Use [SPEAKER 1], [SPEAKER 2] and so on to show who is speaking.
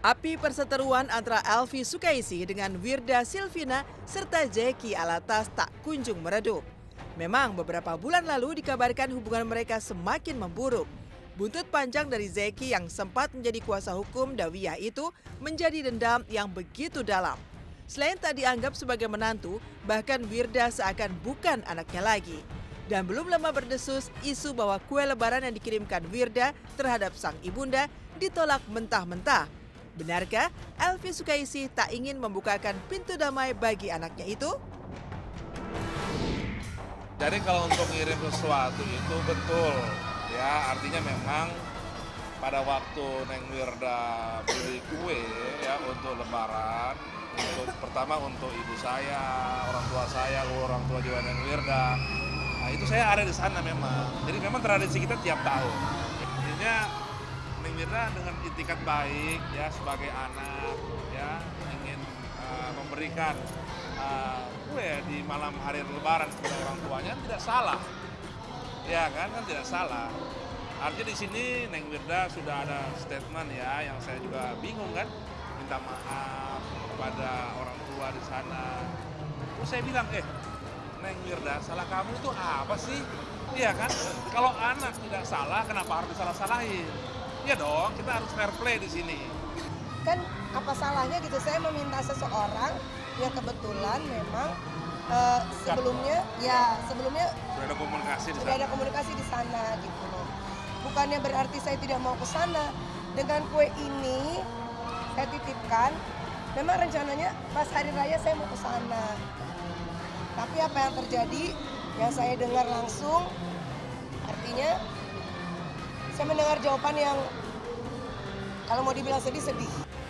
[SPEAKER 1] Api perseteruan antara Elvi Sukaisi dengan Wirda Silvina serta Zeki Alatas tak kunjung meredup. Memang beberapa bulan lalu dikabarkan hubungan mereka semakin memburuk. Buntut panjang dari Zeki yang sempat menjadi kuasa hukum Dawiyah itu menjadi dendam yang begitu dalam. Selain tak dianggap sebagai menantu, bahkan Wirda seakan bukan anaknya lagi. Dan belum lama berdesus isu bahwa kue lebaran yang dikirimkan Wirda terhadap sang ibunda ditolak mentah-mentah. Benarkah Elvi Sukaisi tak ingin membukakan pintu damai bagi anaknya itu?
[SPEAKER 2] Jadi kalau untuk ngirim sesuatu itu betul, ya artinya memang pada waktu Neng Wirda beli kue ya untuk Lebaran, pertama untuk ibu saya, orang tua juga Neng Wirda. Nah itu saya ada di sana memang. Jadi memang tradisi kita tiap tahun. Intinya Neng Wirda dengan itikat baik ya sebagai anak ya ingin memberikan kue di malam hari Lebaran kepada orang tuanya tidak salah, ya kan tidak salah. Artinya di sini Neng Wirda sudah ada statement ya yang saya juga bingung kan, minta maaf kepada orang tua di sana. Terus saya bilang Neng Wirda salah kamu itu apa sih? Iya kan kalau anak tidak salah kenapa harus disalah-salahin? Iya dong, kita harus fair play di sini.
[SPEAKER 3] Kan apa salahnya gitu, saya meminta seseorang yang kebetulan memang sebelumnya sudah ada komunikasi di sana gitu loh. Bukannya berarti saya tidak mau ke sana. Dengan kue ini saya titipkan, memang rencananya pas hari raya saya mau ke sana. Tapi apa yang terjadi, yang saya dengar langsung, artinya saya mendengar jawaban yang kalau mau dibilang sedih.